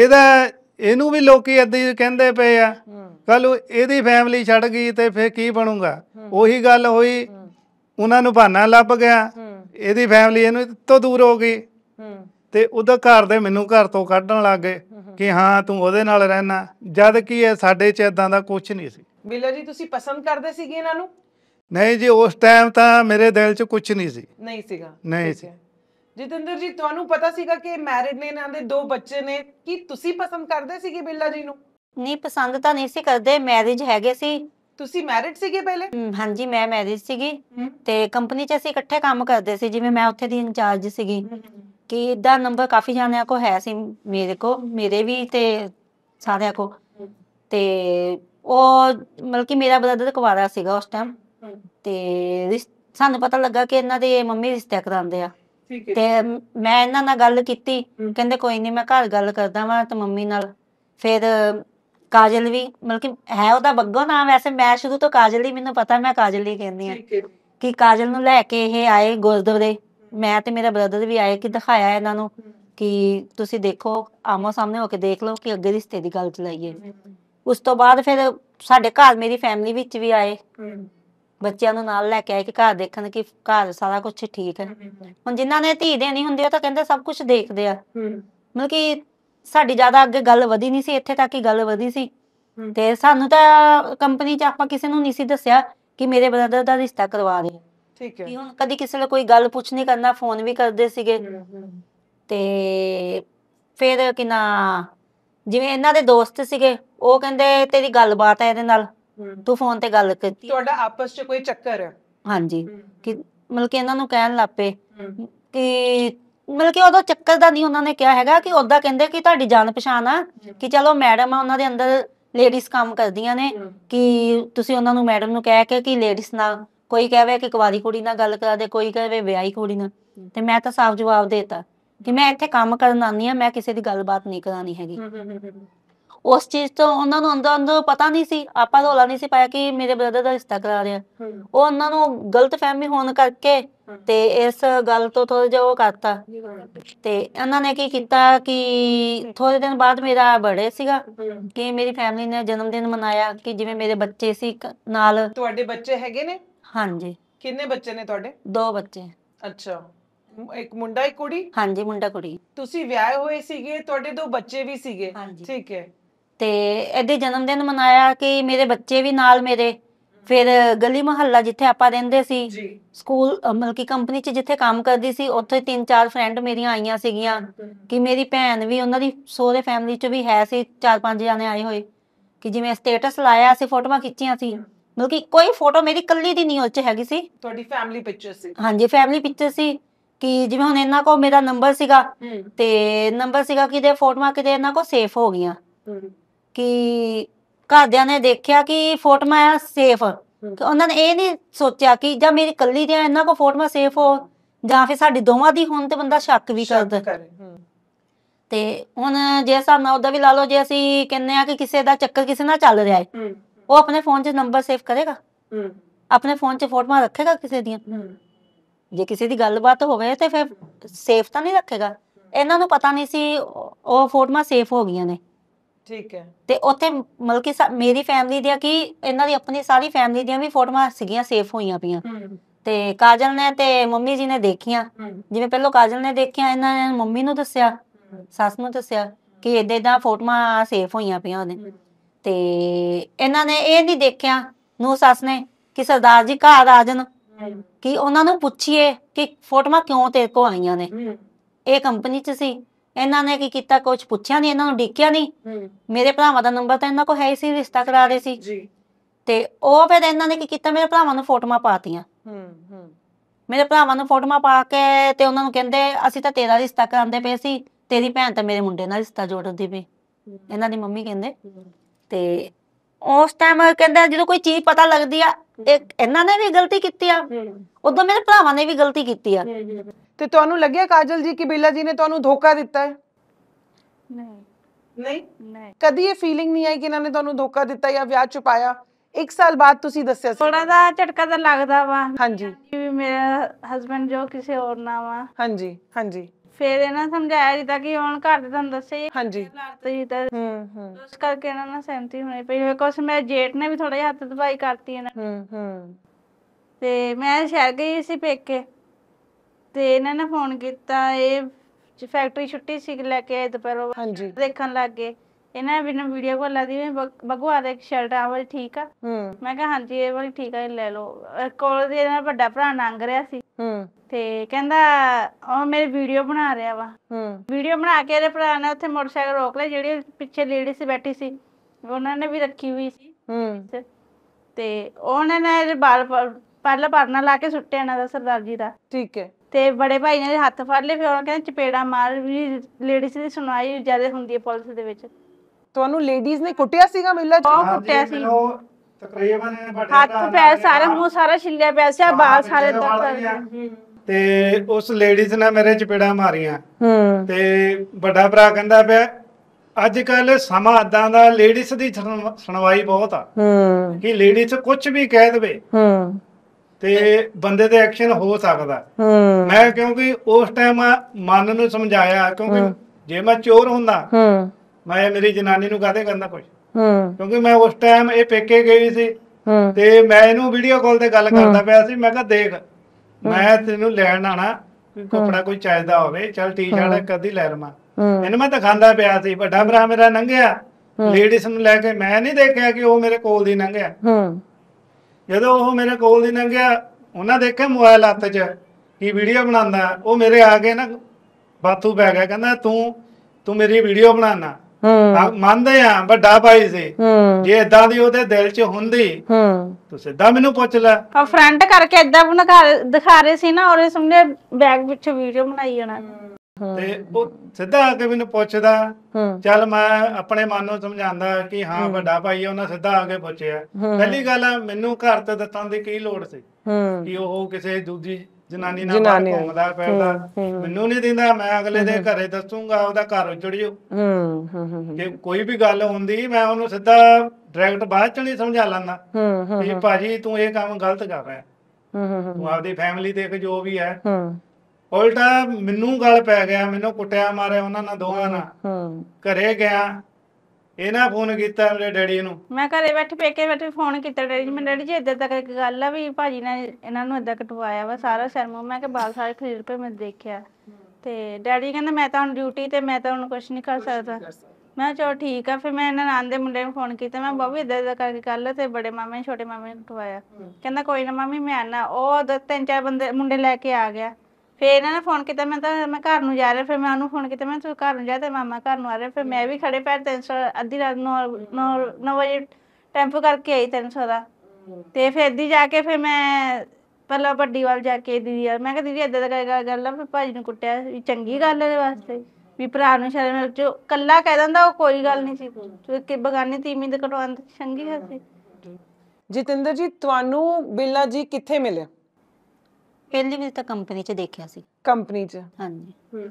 ਇਹਨੂੰ ਵੀ ਲੋਕੀ ਏਦਾਂ ਹੀ ਕਹਿੰਦੇ ਪਏ ਆ, ਕੱਲ ਇਹਦੀ ਫੈਮਿਲੀ ਛੱਡ ਗਈ ਤੇ ਫਿਰ ਕੀ ਬਣੂਗਾ। ਉਹੀ ਗੱਲ ਹੋਈ, ਉਹਨਾਂ ਨੂੰ ਬਹਾਨਾ ਲੱਭ ਗਿਆ, ਇਹਦੀ ਫੈਮਿਲੀ ਇਹਨੂੰ ਤੋਂ ਦੂਰ ਹੋ ਗਈ ਤੇ ਉਹਦਾ ਘਰ ਦੇ ਮੈਨੂੰ ਘਰ ਤੋਂ ਕੱਢਣ ਲੱਗ ਗਏ ਕਿ ਹਾਂ ਤੂੰ ਉਹਦੇ ਨਾਲ ਰਹਿਣਾ, ਜਦ ਕਿ ਇਹ ਸਾਡੇ 'ਚ ਏਦਾਂ ਦਾ ਕੁਝ ਨਹੀਂ ਸੀ। ਬਿੱਲਾ ਜੀ ਤੁਸੀਂ ਪਸੰਦ ਕਰਦੇ ਸੀਗੇ ਇਹਨਾਂ ਨੂੰ? ਨਹੀਂ ਜੀ, ਉਸ ਟਾਈਮ ਤਾਂ ਮੇਰੇ ਦਿਲ 'ਚ ਕੁਝ ਨਹੀਂ ਸੀ। ਨਹੀਂ ਸੀਗਾ? ਨਹੀਂ ਸੀ। ਜਤਿੰਦਰ ਜੀ ਤੁਹਾਨੂੰ ਪਤਾ ਸੀਗਾ ਕਿ ਮੈਰਿਡ ਨੇ, ਇਹਨਾਂ ਦੇ 2 ਬੱਚੇ ਨੇ, ਕੀ ਤੁਸੀਂ ਪਸੰਦ ਕਰਦੇ ਸੀਗੇ ਬਿੱਲਾ ਜੀ ਨੂੰ? ਨਹੀਂ, ਪਸੰਦ ਤਾਂ ਨਹੀਂ ਸੀ ਕਰਦੇ, ਮੈਰਿਜ ਹੈਗੇ ਸੀ। ਤੁਸੀਂ ਮੈਰਿਡ ਸੀਗੇ ਪਹਿਲੇ? ਹਾਂਜੀ, ਮੈਂ ਮੈਰਿਜ ਸੀਗੀ ਤੇ ਕੰਪਨੀ 'ਚ ਅਸੀਂ ਇਕੱਠੇ ਕੰਮ ਕਰਦੇ ਸੀ। ਜਿਵੇਂ ਮੈਂ ਉੱਥੇ ਦੀ ਇੰਚਾਰਜ ਸੀਗੀ ਕਿ ਇਦਾਂ ਨੰਬਰ ਕਾਫੀ ਜਾਣਿਆਂ ਕੋ ਹੈ ਸੀ, ਮੇਰੇ ਵੀ ਤੇ ਸਾਰਿਆਂ ਕੋ। ਤੇ ਉਹ ਮਤਲਬ ਕਿ ਮੇਰਾ ਬ੍ਰਦਰ ਕੁਵਾਰਾ ਸੀਗਾ ਉਸ ਟਾਈਮ ਤੇ ਸਾਨੂੰ ਪਤਾ ਲੱਗਾ ਕਿ ਇਹਨਾਂ ਦੇ ਮੰਮੀ ਰਿਸ਼ਤਾ ਕਰਾਉਂਦੇ ਆ ਤੇ ਮੈਂ ਇਹਨਾਂ ਨਾਲ ਗੱਲ ਕੀਤੀ। ਕਹਿੰਦੇ ਕੋਈ ਨਹੀਂ, ਮੈਂ ਘਰ ਗੱਲ ਕਰਦਾ ਵਾਂ ਤੇ ਮੰਮੀ ਨਾਲ। ਫਿਰ ਕਾਜਲ ਵੀ ਮਤਲਬ ਕਿ ਹੈ ਉਹਦਾ ਬੱਗੋ ਨਾਮ, ਵੈਸੇ ਮੈਂ ਸ਼ੁਰੂ ਤੋਂ ਕਾਜਲ ਹੀ, ਮੈਨੂੰ ਪਤਾ ਮੈਂ ਕਾਜਲ ਹੀ ਕਹਿੰਦੀ ਆ, ਕਿ ਕਾਜਲ ਨੂੰ ਲੈ ਕੇ ਇਹ ਆਏ ਗੁਰਦੁਆਰੇ। ਮੈਂ ਤੇ ਮੇਰਾ ਬ੍ਰਦਰ ਵੀ ਆਏ ਕਿ ਦਿਖਾਇਆ ਇਹਨਾਂ ਨੂੰ ਕਿ ਤੁਸੀਂ ਦੇਖੋ, ਆਮੋ ਸਾਹਮਣੇ ਹੋ ਕੇ ਦੇਖ ਲਓ ਕਿ ਅੱਗੇ ਰਿਸ਼ਤੇ ਦੀ ਗੱਲ ਚਲਾਈਏ। ਉਸ ਤੋਂ ਬਾਅਦ ਫਿਰ ਸਾਡੇ ਘਰ ਮੇਰੀ ਫੈਮਿਲੀ ਵਿੱਚ ਵੀ ਆਏ, ਬੱਚਿਆਂ ਨੂੰ ਨਾਲ ਲੈ ਕੇ ਆਏ ਕਿ ਘਰ ਦੇਖਣ ਕਿ ਘਰ ਸਾਰਾ ਕੁਝ ਠੀਕ ਹੈ। ਹੁਣ ਜਿਨ੍ਹਾਂ ਨੇ ਧੀ ਦੇਣੀ ਹੁੰਦੀ ਉਹ ਤਾਂ ਕਹਿੰਦੇ ਸਭ ਕੁਝ ਦੇਖਦੇ ਆ। ਮਤਲਬ ਕਿ ਸਾਡੀ ਜ਼ਿਆਦਾ ਅੱਗੇ ਗੱਲ ਵਧੀ ਨਹੀਂ ਸੀ, ਇੱਥੇ ਤੱਕ ਹੀ ਗੱਲ ਵਧੀ ਸੀ। ਤੇ ਸਾਨੂੰ ਤਾਂ ਕੰਪਨੀ 'ਚ ਆਪਾਂ ਕਿਸੇ ਨੂੰ ਨਹੀਂ ਸੀ ਦੱਸਿਆ ਕਿ ਮੇਰੇ ਬ੍ਰਦਰ ਦਾ ਰਿਸ਼ਤਾ ਕਰਵਾ ਦੇ। ਠੀਕ ਹੈ। ਹੁਣ ਕਦੀ ਕਿਸੇ ਨੇ ਕੋਈ ਗੱਲ ਪੁੱਛ ਨਹੀਂ ਕਰਨਾ, ਫੋਨ ਵੀ ਕਰਦੇ ਸੀਗੇ। ਤੇ ਫਿਰ ਜਿਵੇਂ ਇਹਨਾਂ ਦੇ ਦੋਸਤ ਸੀਗੇ, ਉਹ ਕਹਿੰਦੇ ਤੇਰੀ ਗੱਲਬਾਤ ਹੈ ਇਹਦੇ ਨਾਲ, ਤੂੰ ਫੋਨ ਤੇ ਗੱਲ ਕੀਤੀ। ਤੁਹਾਡਾ ਆਪਸ 'ਚ ਕੋਈ ਚੱਕਰ ਹੈ? ਹਾਂਜੀ, ਕਿ ਮਤਲਬ ਕਿ ਇਹਨਾਂ ਨੂੰ ਕਹਿਣ ਲੱਗ ਪਏ ਕਿ ਮਤਲਬ ਕਿ ਉਦੋਂ ਚੱਕਰ ਦਾ ਨਹੀਂ ਉਹਨਾਂ ਨੇ ਕਿਹਾ ਹੈਗਾ, ਕਿ ਓਦਾਂ ਕਹਿੰਦੇ ਕਿ ਤੁਹਾਡੀ ਜਾਣ ਪਛਾਣ ਆ, ਕਿ ਚਲੋ ਮੈਡਮ ਆ ਉਹਨਾਂ ਦੇ ਅੰਦਰ, ਲੇਡੀਜ਼ ਕੰਮ ਕਰਦੀਆਂ ਨੇ, ਕਿ ਤੁਸੀਂ ਉਹਨਾਂ ਨੂੰ ਮੈਡਮ ਨੂੰ ਕਹਿ ਕੇ ਕਿ ਲੇਡੀਜ਼ ਨਾਲ, ਕੋਈ ਕਹਵੇ ਕਿ ਕੁਵਾਰੀ ਕੁੜੀ ਨਾਲ ਗੱਲ ਕਰਾ ਦੇ, ਕੋਈ ਕਹਵੇ ਵਿਆਹੀ ਕੁੜੀ ਨਾਲ। ਤੇ ਮੈਂ ਤਾਂ ਸਾਫ਼ ਜਵਾਬ ਦੇਤਾ ਕਿ ਮੈਂ ਇੱਥੇ ਕੰਮ ਕਰਨ ਆਉਂਦੀ ਹਾਂ, ਮੈਂ ਕਿਸੇ ਦੀ ਗੱਲਬਾਤ ਨਹੀਂ ਕਰਾਉਣੀ ਹੈਗੀ। ਉਸ ਚੀਜ਼ ਤੋਂ ਉਹਨਾਂ ਨੂੰ ਅੰਦਰ ਅੰਦਰ ਪਤਾ ਨਹੀਂ ਸੀ, ਆਪਾਂ ਰੌਲਾ ਨਹੀਂ ਸੀ ਪਾਇਆ ਕਿ ਮੇਰੇ ਬ੍ਰਦਰ ਦਾ ਰਿਸ਼ਤਾ ਕਰਾ ਰਿਹਾ। ਉਹ ਉਹਨਾਂ ਨੂੰ ਗਲਤ ਫਹਿਮੀ ਹੋਣ ਕਰਕੇ ਤੇ ਇਸ ਗੱਲ ਤੋਂ ਥੋੜਾ ਜਿਹਾ ਉਹ ਕਰਤਾ। ਤੇ ਇਹਨਾਂ ਨੇ ਕੀ ਕੀਤਾ ਕਿ ਥੋੜੇ ਦਿਨ ਬਾਅਦ ਮੇਰਾ ਬਰਥਡੇ ਸੀਗਾ, ਕਿ ਮੇਰੀ ਫੈਮਿਲੀ ਨੇ ਜਨਮ ਦਿਨ ਮਨਾਇਆ, ਕਿ ਜਿਵੇਂ ਮੇਰੇ ਬੱਚੇ ਸੀ ਨਾਲ। ਤੁਹਾਡੇ ਬੱਚੇ ਹੈਗੇ ਨੇ? ਹਾਂਜੀ। ਕਿੰਨੇ ਬੱਚੇ ਨੇ ਤੁਹਾਡੇ? 2 ਬੱਚੇ। ਅੱਛਾ, ਇੱਕ ਮੁੰਡਾ ਇੱਕ ਕੁੜੀ? ਹਾਂਜੀ, ਮੁੰਡਾ ਕੁੜੀ। ਤੁਸੀਂ ਵਿਆਹੇ ਹੋਏ ਸੀਗੇ, ਤੁਹਾਡੇ 2 ਬੱਚੇ ਵੀ ਸੀਗੇ? ਠੀਕ ਹੈ। ਤੇ ਇਹਦੇ ਜਨਮ ਦਿਨ ਮਨਾਇਆ ਕਿ ਮੇਰੇ ਬੱਚੇ ਵੀ ਨਾਲ ਮੇਰੇ, ਫਿਰ ਗਲੀ ਮੁਹੱਲਾ ਜਿੱਥੇ ਆਪਾਂ ਰਹਿੰਦੇ ਸੀ, ਜੀ ਸਕੂਲ ਮਤਲਬ ਕਿ ਕੰਪਨੀ 'ਚ ਜਿੱਥੇ ਕੰਮ ਕਰਦੀ ਸੀ, ਉੱਥੇ 3-4 ਫਰੈਂਡ ਮੇਰੀਆਂ ਆਈਆਂ ਸੀਗੀਆਂ ਕਿ ਮੇਰੀ ਭੈਣ ਵੀ ਉਹਨਾਂ ਦੀ ਸਹੁਰੇ ਫੈਮਿਲੀ 'ਚ ਵੀ ਹੈ ਸੀ, 4-5 ਜਾਣੇ ਆਏ ਹੋਏ ਕਿ ਜਿਵੇਂ ਸਟੇਟਸ ਲਾਇਆ ਸੀ, ਫੋਟੋਆਂ ਖਿੱਚੀਆਂ ਸੀ। ਮਤਲਬ ਕਿ ਕੋਈ ਫੋਟੋ ਮੇਰੀ ਇਕੱਲੀ ਦੀ ਨਹੀਂ ਉਹ 'ਚ ਹੈਗੀ ਸੀ। ਤੁਹਾਡੀ ਫੈਮਿਲੀ ਪਿਕਚਰ ਸੀ। ਹਾਂਜੀ, ਫੈਮਿਲੀ ਪਿਕਚਰ ਸੀ ਕਿ ਜਿਵੇਂ ਹੁਣ ਇਹਨਾਂ ਕੋਲ ਮੇਰਾ ਨੰਬਰ ਸੀਗਾ ਤੇ ਨੰਬਰ ਸੀਗਾ ਕਿ ਦੇ ਫੋਟੋਆਂ ਕਿਤੇ ਇਹਨਾਂ ਕੋਲ ਸੇਫ ਹੋ ਗਈਆਂ ਕਿ ਘਰਦਿਆਂ ਨੇ ਦੇਖਿਆ ਕਿ ਫੋਟੋਆਂ ਸੇਫ, ਉਹਨਾਂ ਨੇ ਇਹ ਨਹੀਂ ਸੋਚਿਆ ਕਿ ਜਾਂ ਮੇਰੀ ਇਕੱਲੀ ਦੀਆਂ ਇਹਨਾਂ ਕੋਲ ਫੋਟੋਆਂ ਸੇਫ ਹੋ ਜਾਂ ਫਿਰ ਸਾਡੀ ਦੋਵਾਂ ਦੀ ਹੋਣ ਤੇ ਬੰਦਾ ਸ਼ੱਕ ਵੀ ਕਰਦਾ। ਤੇ ਹੁਣ ਜੇ ਹਿਸਾਬ ਨਾਲ ਉਹਦਾ ਵੀ ਲਾ ਲਓ, ਜੇ ਅਸੀਂ ਕਹਿੰਦੇ ਆ ਕਿ ਕਿਸੇ ਦਾ ਚੱਕਰ ਕਿਸੇ ਨਾਲ ਚੱਲ ਰਿਹਾ ਹੈ, ਉਹ ਆਪਣੇ ਫੋਨ 'ਚ ਨੰਬਰ ਸੇਵ ਕਰੇਗਾ, ਆਪਣੇ ਫੋਨ 'ਚ ਫੋਟੋਆਂ ਰੱਖੇਗਾ ਕਿਸੇ ਦੀਆਂ? ਜੇ ਕਿਸੇ ਦੀ ਗੱਲਬਾਤ ਹੋਵੇ ਤੇ ਫਿਰ ਸੇਫ ਤਾਂ ਨਹੀਂ ਰੱਖੇਗਾ। ਇਹਨਾਂ ਨੂੰ ਪਤਾ ਨਹੀਂ ਸੀ ਉਹ ਫੋਟੋਆਂ ਸੇਫ ਹੋ ਗਈਆਂ ਨੇ। ਠੀਕ ਹੈ। ਤੇ ਉੱਥੇ ਮਤਲਬ ਕਿ ਮੇਰੀ ਫੈਮਿਲੀ ਦੀਆਂ ਕੀ ਇਹਨਾਂ ਦੀ ਆਪਣੀ ਸਾਰੀ ਫੈਮਿਲੀ ਦੀਆਂ ਵੀ ਫੋਟੋਆਂ ਸੀਗੀਆਂ ਸੇਫ ਹੋਈਆਂ ਪਈਆਂ। ਤੇ ਕਾਜਲ ਨੇ ਤੇ ਮੰਮੀ ਜੀ ਨੇ ਦੇਖੀਆਂ, ਜਿਵੇਂ ਪਹਿਲਾਂ ਕਾਜਲ ਨੇ ਦੇਖਿਆ, ਇਹਨਾਂ ਨੇ ਮੰਮੀ ਨੂੰ ਦੱਸਿਆ, ਸੱਸ ਨੂੰ ਦੱਸਿਆ ਕਿ ਏਦਾਂ ਏਦਾਂ ਫੋਟੋਆਂ ਸੇਫ ਹੋਈਆਂ ਪਈਆਂ ਉਹਦੇ। ਤੇ ਇਹਨਾਂ ਨੇ ਇਹ ਨਹੀਂ ਦੇਖਿਆ, ਨੂੰ ਸੱਸ ਨੇ, ਕਿ ਸਰਦਾਰ ਜੀ ਘਰ ਆ ਜਾਣ ਕਿ ਉਹਨਾਂ ਨੂੰ ਪੁੱਛੀਏ ਕਿ ਫੋਟੋਆਂ ਕਿਉਂ ਤੇਰੇ ਕੋਲ ਆਈਆਂ ਨੇ। ਇਹ ਕੰਪਨੀ 'ਚ ਸੀ, ਇਹਨਾਂ ਨੇ ਕੀ ਕੀਤਾ, ਕੁਝ ਪੁੱਛਿਆ ਨਹੀਂ, ਇਹਨਾਂ ਨੂੰ ਡਿੱਕਿਆ ਨਹੀਂ। ਮੇਰੇ ਭਰਾਵਾਂ ਦਾ ਨੰਬਰ ਤਾਂ ਇਹਨਾਂ ਕੋਲ ਹੈ ਹੀ ਸੀ, ਰਿਸ਼ਤਾ ਕਰਾ ਰਹੇ ਸੀ ਤੇ ਉਹ ਫਿਰ ਇਹਨਾਂ ਨੇ ਕੀ ਕੀਤਾ, ਮੇਰੇ ਭਰਾਵਾਂ ਨੂੰ ਫੋਟੋਆਂ ਪਾਤੀਆਂ। ਮੇਰੇ ਭਰਾਵਾਂ ਨੂੰ ਫੋਟੋਆਂ ਪਾ ਕੇ ਤੇ ਉਹਨਾਂ ਨੂੰ ਕਹਿੰਦੇ ਅਸੀਂ ਤਾਂ ਤੇਰਾ ਰਿਸ਼ਤਾ ਕਰਾਉਂਦੇ ਪਏ ਸੀ, ਤੇਰੀ ਭੈਣ ਤਾਂ ਮੇਰੇ ਮੁੰਡੇ ਨਾਲ ਰਿਸ਼ਤਾ ਜੋੜਦੀ ਪਈ, ਇਹਨਾਂ ਦੀ ਮੰਮੀ ਕਹਿੰਦੇ। ਤੇ ਉਸ ਟਾਈਮ ਕਹਿੰਦੇ ਜਦੋਂ ਕੋਈ ਚੀਜ਼ ਪਤਾ ਲੱਗਦੀ ਆ, ਇਹਨਾਂ ਨੇ ਵੀ ਗਲਤੀ ਕੀਤੀ ਆ, ਉਦੋਂ ਮੇਰੇ ਭਰਾਵਾਂ ਨੇ ਵੀ ਗਲਤੀ ਕੀਤੀ ਆ। ਤੇ ਤੁਹਾਨੂੰ ਲੱਗਿਆ ਕਾਜਲ ਜੀ ਕਿ ਬਿੱਲਾ ਜੀ ਨੇ ਤੁਹਾਨੂੰ ਧੋਖਾ ਦਿੱਤਾ ਹੈ? ਨਹੀਂ ਨਹੀਂ, ਕਦੀ ਇਹ ਫੀਲਿੰਗ ਨਹੀਂ ਆਈ ਕਿ ਇਹਨਾਂ ਨੇ ਤੁਹਾਨੂੰ ਧੋਖਾ ਦਿੱਤਾ ਜਾਂ ਵਿਆਹ ਛੁਪਾਇਆ? 1 ਸਾਲ ਬਾਅਦ ਤੁਸੀਂ ਦੱਸਿਆ ਸੀ। ਥੋੜਾ ਦਾ ਝਟਕਾ ਤਾਂ ਲੱਗਦਾ ਵਾ ਹਾਂਜੀ ਕਿ ਮੇਰਾ ਹਸਬੰਡ ਜੋ ਕਿਸੇ ਹੋਰ ਨਾਲ ਵਾ। ਹਾਂਜੀ ਹਾਂਜੀ ਫਿਰ ਇਹਨਾਂ ਸਮਝਾਇਆ ਜਿੱਦਾਂ ਕਿ ਹੁਣ ਘਰ ਦੇ ਤੁਹਾਨੂੰ ਦੱਸਿਆ ਹਾਂਜੀ ਉਸ ਕਰਕੇ ਇਹਨਾਂ ਨਾਲ ਸਹਿਮਤੀ ਹੋਣੀ ਪਈ। ਕੁਛ ਮੇਰੇ ਜੇਠ ਨੇ ਵੀ ਥੋੜਾ ਜਿਹਾ ਹੱਥ ਦਬਾਈ ਕਰਤੀ ਇਹਨਾਂ ਤੇ ਮੈਂ ਸ਼ਹਿਰ ਗਈ ਸੀ ਪੇਕੇ ਤੇ ਇਹਨਾਂ ਨੇ ਫੋਨ ਕੀਤਾ, ਇਹ ਫੈਕਟਰੀ ਛੁੱਟੀ ਸੀ ਲੈ ਕੇ ਆਏ ਦੁਪਹਿਰੋਂ, ਦੇਖਣ ਲੱਗ ਗਏ। ਇਹਨਾਂ ਨੇ ਬਿਨਾਂ ਵੀਡੀਓ ਕਾਲ ਲਾ ਦੀ ਬਗਵਾ ਦੇ ਸ਼ਰਟ ਆ ਵਾਲੀ ਠੀਕ ਆ? ਮੈਂ ਕਿਹਾ ਹਾਂਜੀ ਇਹ ਵਾਲੀ ਠੀਕ ਆ, ਲੈ ਲਓ। ਕੋਲ ਦੇ ਇਹਨਾਂ ਵੱਡਾ ਭਰਾ ਲੰਘ ਰਿਹਾ ਸੀ ਤੇ ਕਹਿੰਦਾ ਉਹ ਮੇਰੀ ਵੀਡੀਓ ਬਣਾ ਰਿਹਾ ਵਾ। ਵੀਡੀਓ ਬਣਾ ਕੇ ਇਹਦੇ ਭਰਾ ਨੇ ਉੱਥੇ ਮੋਟਰਸਾਈਕਲ ਰੋਕ ਲਿਆ, ਜਿਹੜੀ ਪਿੱਛੇ ਲੇਡੀ ਸੀ ਬੈਠੀ ਸੀ ਉਹਨਾਂ ਨੇ ਵੀ ਰੱਖੀ ਹੋਈ ਸੀ ਤੇ ਉਹਨਾਂ ਨੇ ਬਾਲ ਪਹਿਲਾਂ ਪਰਨਾ ਲਾ ਕੇ ਸੁੱਟਿਆ ਇਹਨਾਂ ਦਾ, ਸਰਦਾਰ ਜੀ ਦਾ। ਠੀਕ ਹੈ। ਤੇ ਬੜੇ ਭਾਈ ਨੇ ਹੱਥ ਫੜ ਲਏ, ਫਿਰ ਉਹ ਕਹਿੰਦੇ ਚਪੇੜਾ ਮਾਰ। ਵੀ ਲੇਡੀਜ਼ ਦੀ ਸੁਣਵਾਈ ਜ਼ਿਆਦਾ ਹੁੰਦੀ ਹੈ ਪੁਲਿਸ ਦੇ ਵਿੱਚ। ਤੁਹਾਨੂੰ ਲੇਡੀਜ਼ ਨੇ ਕੁੱਟਿਆ ਸੀਗਾ ਮਿਲਾ? ਬਹੁਤ ਕੁੱਟਿਆ ਸੀ, ਤਕਰੀਬਨ ਹੱਥ ਪੈਰ ਸਾਰੇ, ਮੂੰਹ ਸਾਰਾ ਛਿੱਲਿਆ ਪਿਆ ਸੀ, ਬਾਲ ਸਾਰੇ ਦਰਦ। ਤੇ ਉਸ ਲੇਡੀਜ਼ ਨੇ ਮੇਰੇ ਚਪੇੜਾ ਮਾਰੀਆਂ ਤੇ ਵੱਡਾ ਭਰਾ ਕਹਿੰਦਾ ਪਿਆ ਅੱਜ ਕੱਲ ਸਮਾਂ ਏਦਾਂ ਦਾ, ਲੇਡੀਜ਼ ਦੀ ਸੁਣਵਾਈ ਬਹੁਤ ਆ ਕਿ ਲੇਡੀਜ਼ ਕੁਝ ਵੀ ਕਹਿ ਦੇਵੇ ਤੇ ਬੰਦੇ ਤੇ ਐਕਸ਼ਨ ਹੋ ਸਕਦਾ। ਮੈਂ ਕਿਉਂਕਿ ਉਸ ਟਾਈਮ ਮਨ ਨੂੰ ਸਮਝਾਇਆ, ਕਿਉਂਕਿ ਜੇ ਮੈਂ ਚੋਰ ਹੁੰਦਾ ਮੈਂ ਮੇਰੀ ਜਨਾਨੀ ਨੂੰ ਕਾਹਦੇ ਕਰਨਾ ਕੁਝ, ਕਿਉਂਕਿ ਮੈਂ ਉਸ ਟਾਈਮ ਇਹ ਪੇਕੇ ਗਈ ਸੀ ਤੇ ਮੈਂ ਇਹਨੂੰ ਵੀਡੀਓ ਕਾਲ ਤੇ ਗੱਲ ਕਰਦਾ ਪਿਆ ਸੀ। ਮੈਂ ਕਿਹਾ ਦੇਖ ਮੈਂ ਤੈਨੂੰ ਲੈਣ ਆਣਾ, ਕੱਪੜਾ ਕੋਈ ਚਾਹੀਦਾ ਹੋਵੇ, ਚੱਲ ਟੀ-ਸ਼ਰਟ ਕਦੀ ਲੈ ਲਵਾਂ। ਇਹਨੂੰ ਮੈਂ ਦਿਖਾਉਂਦਾ ਪਿਆ ਸੀ। ਵੱਡਾ ਭਰਾ ਮੇਰਾ ਲੰਘਿਆ ਲੇਡੀਜ਼ ਨੂੰ ਲੈ ਕੇ, ਮੈਂ ਨਹੀਂ ਦੇਖਿਆ ਕਿ ਉਹ ਮੇਰੇ ਕੋਲ ਦੀ ਲੰਘਿਆ। ਜਦੋਂ ਉਹ ਮੇਰੇ ਕੋਲ ਦੀ ਲੰਘਿਆ, ਉਹਨਾਂ ਦੇਖਿਆ ਮੋਬਾਈਲ ਹੱਥ 'ਚ ਕੀ ਵੀਡੀਓ ਬਣਾਉਂਦਾ, ਉਹ ਮੇਰੇ ਆ ਕੇ ਨਾ ਬਾਥੂ ਪੈ ਗਿਆ, ਕਹਿੰਦਾ ਤੂੰ ਮੇਰੀ ਵੀਡੀਓ ਬਣਾਉਣਾ। ਮੰਨਦੇ ਆ ਵੱਡਾ ਭਾਈ ਸੀ, ਜੇ ਏਦਾਂ ਦੀ ਉਹਦੇ ਦਿਲ 'ਚ ਹੁੰਦੀ ਤੂੰ ਸਿੱਧਾ ਮੈਨੂੰ ਪੁੱਛ ਲੈ। ਉਹ ਫਰੰਟ ਕਰਕੇ ਏਦਾਂ ਦਿਖਾ ਰਹੇ ਸੀ ਨਾ, ਉਹਨੇ ਸਮਝੇ ਬੈਗ ਪਿੱਛੇ ਵੀਡੀਓ ਬਣਾਈ ਜਾਣਾ ਤੇ ਉਹ ਸਿੱਧਾ ਆ ਕੇ ਮੈਨੂੰ ਪੁੱਛਦਾ। ਚੱਲ ਮੈਂ ਆਪਣੇ ਮਨ ਨੂੰ ਸਮਝਾਉਂਦਾ ਕਿ ਹਾਂ ਵੱਡਾ ਭਾਈ, ਉਹਨਾਂ ਸਿੱਧਾ ਆ ਕੇ ਪੁੱਛਿਆ। ਪਹਿਲੀ ਗੱਲ ਆ, ਮੈਨੂੰ ਘਰ ਤੇ ਦੱਸਣ ਦੀ ਕੀ ਲੋੜ ਸੀ ਕਿ ਉਹ ਕਿਸੇ ਦੂਜੀ ਜਨਾਨੀ ਨਾਲ ਘੁੰਮਦਾ ਫਿਰਦਾ, ਮੈਨੂੰ ਨਹੀਂ ਦਿੰਦਾ। ਮੈਂ ਅਗਲੇ ਦੇ ਘਰੇ ਦੱਸੂਗਾ, ਉਹਦਾ ਘਰ ਉਜੜ ਜਾਊ। ਜੇ ਕੋਈ ਵੀ ਗੱਲ ਹੁੰਦੀ ਮੈਂ ਉਹਨੂੰ ਸਿੱਧਾ ਡਾਇਰੈਕਟ ਬਾਅਦ ਚ ਨਹੀਂ ਸਮਝਾ ਲੈਂਦਾ ਕਿ ਭਾਜੀ ਤੂੰ ਇਹ ਕੰਮ ਗਲਤ ਕਰ ਰਿਹਾ, ਤੂੰ ਆਪਦੀ ਫੈਮਿਲੀ ਦੇਖ ਜੋ ਵੀ ਹੈ। ਉਲਟਾ ਮੈਨੂੰ ਗੱਲ ਪੈ ਗਿਆ, ਮੈਨੂੰ ਕੁੱਟਿਆ ਮਾਰਿਆ ਉਹਨਾਂ ਨਾਲ ਦੋਵਾਂ ਨਾਲ। ਘਰੇ ਗਿਆ, ਇਹਨਾਂ ਫੋਨ ਕੀਤਾ ਮੇਰੇ ਡੈਡੀ ਨੂੰ। ਮੈਂ ਘਰੇ ਬੈਠੇ ਪੇਕੇ ਬੈਠੇ ਫੋਨ ਕੀਤਾ ਡੈਡੀ ਜੀ। ਮੈਂ ਡੈਡੀ ਜੀ ਏਦਾਂ ਤੱਕ ਇੱਕ ਗੱਲ ਆ ਵੀ ਭਾਜੀ ਨੇ ਇਹਨਾਂ ਨੂੰ ਏਦਾਂ ਕਟਵਾਇਆ ਵਾ ਸਾਰਾ ਸਿਰ ਮੂੰਹ। ਮੈਂ ਕਿਹਾ ਬਾਲ ਸਾਰੇ ਖਰੀਦ ਪਏ, ਮੈਂ ਦੇਖਿਆ। ਤੇ ਡੈਡੀ ਕਹਿੰਦਾ ਮੈਂ ਤਾਂ ਹੁਣ ਡਿਊਟੀ ਤੇ, ਮੈਂ ਤਾਂ ਹੁਣ ਕੁਛ ਨਹੀਂ ਕਰ ਸਕਦਾ। ਮੈਂ ਕਿਹਾ ਚਲੋ ਠੀਕ ਆ। ਫਿਰ ਮੈਂ ਨਨਾਣ ਦੇ ਮੁੰਡੇ ਨੂੰ ਫੋਨ ਕੀਤਾ, ਮੈਂ ਬਾਬੂ ਇਦਾਂ ਇਦਾਂ ਕਰਕੇ ਕੱਲ ਤੇ ਬੜੇ ਮਾਮੇ ਨੇ ਛੋਟੇ ਮਾਮੇ ਨੂੰ ਉਠਵਾਇਆ। ਕਹਿੰਦਾ ਕੋਈ ਨਾ ਮੰਮੀ ਮੈਂ ਆਣਾ। ਉਹ 3-4 ਬੰਦੇ ਮੁੰਡੇ ਲੈ ਕੇ ਆ ਗਿਆ। ਫਿਰ ਇਹਨਾਂ ਨੇ ਫੋਨ ਕੀਤਾ, ਮੈਂ ਘਰ ਨੂੰ ਜਾ ਰਿਹਾ। ਫਿਰ ਮੈਂ ਉਹਨੂੰ ਫੋਨ ਕੀਤਾ, ਮੈਂ ਤੂੰ ਘਰ ਨੂੰ ਜਾ ਤੇ ਮਾਮਾ ਘਰ ਨੂੰ ਆ ਰਿਹਾ। ਫਿਰ ਮੈਂ ਵੀ ਖੜੇ ਪੈਰ 300 ਅੱਧੀ ਰਾਤ 9 ਵਜੇ ਟੈਂਪੂ ਕਰਕੇ ਆਈ 300 ਦਾ। ਤੇ ਫਿਰ ਇੱਦੀ ਜਾ ਕੇ ਫਿਰ ਮੈਂ ਪਹਿਲਾਂ ਵੱਡੀ ਵੱਲ ਜਾ ਕੇ ਦੀਦੀ ਮੈਂ ਕਿਹਾ ਦੀਦੀ ਏਦਾਂ ਦਾ ਗੱਲ ਆ। ਫਿਰ ਭਾਜੀ ਨੂੰ ਕੁੱਟਿਆ ਵੀ ਚੰਗੀ ਗੱਲ ਇਹਦੇ ਵਾਸਤੇ ਵੀ ਭਰਾ ਨੂੰ ਸ਼ਰਮ ਜੋ ਕੱਲਾ ਕਹਿ ਦਿੰਦਾ ਉਹ ਕੋਈ ਗੱਲ ਨਹੀਂ ਸੀ ਕਿ ਬਗਾਨੀ ਤੀਵੀਂ ਦੇ ਕਟਵਾਉਣ ਚੰਗੀ ਗੱਲ ਸੀ। ਜਤਿੰਦਰ ਜੀ ਤੁਹਾਨੂੰ ਬਿੱਲਾ ਜੀ ਕਿੱਥੇ ਮਿਲੇ? ਪਹਿਲੀ ਵਾਰ ਤਾਂ ਕੰਪਨੀ 'ਚ ਦੇਖਿਆ ਸੀ। ਕੰਪਨੀ 'ਚ? ਹਾਂਜੀ।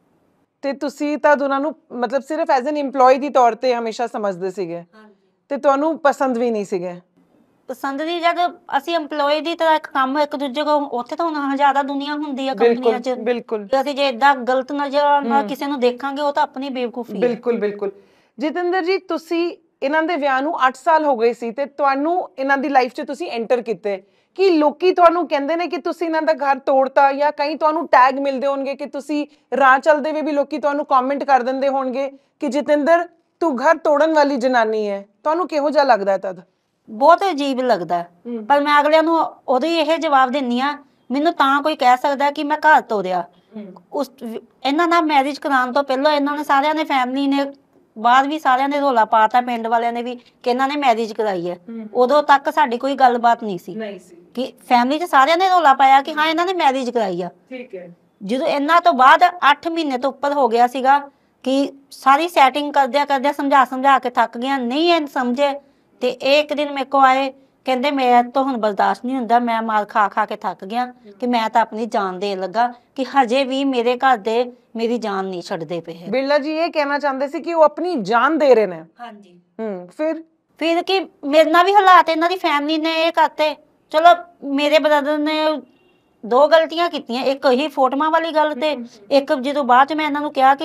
ਤੇ ਤੁਸੀਂ ਤਾਂ ਦੋਨਾਂ ਨੂੰ ਮਤਲਬ ਸਿਰਫ ਐਜ਼ ਐਨ EMPLOYE ਦੀ ਤੌਰ ਤੇ ਹਮੇਸ਼ਾ ਸਮਝਦੇ ਸੀਗੇ ਤੇ ਤੁਹਾਨੂੰ ਪਸੰਦ ਵੀ ਨਹੀਂ ਸੀਗੇ? ਪਸੰਦ ਦੀ ਜਦ ਅਸੀਂ EMPLOYE ਦੀ ਤਰ੍ਹਾਂ ਕੰਮ ਇੱਕ ਦੂਜੇ ਕੋ, ਉੱਥੇ ਤਾਂ ਹੁਣ ਜ਼ਿਆਦਾ ਦੁਨੀਆ ਹੁੰਦੀ ਆ ਕੰਪਨੀਆਂ 'ਚ। ਬਿਲਕੁਲ। ਅਸੀਂ ਜੇ ਏਦਾਂ ਗਲਤ ਨਜ਼ਰ ਨਾਲ ਕਿਸੇ ਨੂੰ ਦੇਖਾਂਗੇ ਉਹ ਤਾਂ ਆਪਣੀ ਬੇਵਕੂਫੀ ਹੈ। ਬਿਲਕੁਲ ਬਿਲਕੁਲ। ਜਤਿੰਦਰ ਜੀ ਤੁਸੀਂ ਇਹਨਾਂ ਦੇ ਵਿਆਹ ਨੂੰ 8 ਸਾਲ ਹੋ ਗਏ ਸੀ ਤੇ ਤੁਹਾਨੂੰ ਇਹਨਾਂ ਦੀ ਲਾਈਫ 'ਚ ਤੁਸੀਂ ਐਂਟਰ ਕੀਤੇ, ਕਿ ਲੋਕੀ ਤੁਹਾਨੂੰ ਕਹਿੰਦੇ ਨੇ ਕਿ ਤੁਸੀਂ ਇਹਨਾਂ ਦਾ ਘਰ ਤੋੜਤਾ, ਜਾਂ ਕਈ ਤੁਹਾਨੂੰ ਟੈਗ ਮਿਲਦੇ ਹੋਣਗੇ ਕਿ ਤੁਸੀਂ ਰਾਹ ਚੱਲਦੇ ਹੋਏ ਵੀ ਲੋਕੀ ਤੁਹਾਨੂੰ ਕਮੈਂਟ ਕਰ ਦਿੰਦੇ ਹੋਣਗੇ ਕਿ ਜਤਿੰਦਰ ਤੂੰ ਘਰ ਤੋੜਨ ਵਾਲੀ ਜਨਾਨੀ ਹੈ, ਤੁਹਾਨੂੰ ਕਿਹੋ ਜਿਹਾ ਲੱਗਦਾ ਹੈ ਤਦ? ਬਹੁਤ ਅਜੀਬ ਲੱਗਦਾ, ਪਰ ਮੈਂ ਅਗਲਿਆਂ ਨੂੰ ਉਦੋਂ ਹੀ ਇਹ ਜਵਾਬ ਦਿੰਨੀ ਆ, ਮੈਨੂੰ ਤਾਂ ਕੋਈ ਕਹਿ ਸਕਦਾ ਕਿ ਮੈਂ ਘਰ ਤੋੜਿਆ। ਇਹਨਾਂ ਨਾਲ ਮੈਰਿਜ ਕਰਾਉਣ ਤੋਂ ਪਹਿਲਾਂ ਇਹਨਾਂ ਨੇ ਸਾਰਿਆਂ ਨੇ ਫੈਮਿਲੀ ਨੇ ਬਾਅਦ ਵੀ ਸਾਰਿਆਂ ਨੇ ਰੋਲਾ ਪਾਤਾ, ਪਿੰਡ ਵਾਲਿਆਂ ਨੇ ਵੀ ਕਿ ਇਹਨਾਂ ਨੇ ਮੈਰਿਜ ਕਰਾਈ ਹੈ। ਉਦੋਂ ਤੱਕ ਸਾਡੀ ਕੋਈ ਗੱਲਬਾਤ ਨਹੀਂ ਸੀ ਕਿ ਫੈਮਿਲੀ 'ਚ ਸਾਰਿਆਂ ਨੇ ਰੋਲਾ ਪਾਇਆ ਕਿ ਹਾਂ ਇਹਨਾਂ ਨੇ ਮੈਰਿਜ ਕਰਾਈ ਆ। ਠੀਕ ਹੈ। ਜਦੋਂ ਇਹਨਾਂ ਤੋਂ ਬਾਅਦ 8 ਮਹੀਨੇ ਤੋਂ ਉੱਪਰ ਹੋ ਗਿਆ ਸੀਗਾ ਕਿ ਸਾਰੀ ਸੈਟਿੰਗ ਕਰਦਿਆਂ ਸਮਝਾ ਕੇ ਥੱਕ ਗਿਆ, ਨਹੀਂ ਇਹ ਸਮਝੇ। ਤੇ ਇੱਕ ਦਿਨ ਮੇਰੇ ਕੋ ਆਏ, ਕਹਿੰਦੇ ਮੇਰੇ ਤੋਂ ਹੁਣ ਬਰਦਾਸ਼ਤ ਨਹੀਂ ਹੁੰਦਾ, ਮੈਂ ਮਾਰ ਖਾ ਕੇ ਥੱਕ ਗਿਆ ਕਿ ਮੈਂ ਤਾਂ ਆਪਣੀ ਜਾਨ ਦੇਣ ਲੱਗਾ, ਕਿ ਹਜੇ ਵੀ ਮੇਰੇ ਘਰ ਦੇ ਮੇਰੀ ਜਾਨ ਨਹੀਂ ਛੱਡਦੇ ਪਏ। ਬਿਰਲਾ ਜੀ ਇਹ ਕਹਿਣਾ ਚਾਹੁੰਦੇ ਸੀ ਕਿ ਉਹ ਆਪਣੀ ਜਾਨ ਦੇ ਰਹੇ ਨੇ? ਹਾਂਜੀ। ਫਿਰ ਕਿ ਮੇਰੇ ਨਾਲ ਵੀ ਹਾਲਾਤ ਇਹਨਾਂ ਦੀ ਫੈਮਿਲੀ ਨੇ ਇਹ ਕਰਤੇ। ਚਲੋ ਮੇਰੇ ਬ੍ਰਦਰ ਨੇ 2 ਗਲਤੀਆਂ ਕੀਤੀਆਂ, ਇੱਕ ਇਹੀ ਫੋਟੋਆਂ ਵਾਲੀ ਗੱਲ ਤੇ ਇੱਕ ਜਦੋਂ ਬਾਅਦ ਚ ਮੈਂ ਇਹਨਾਂ ਨੂੰ ਕਿਹਾ ਕਿ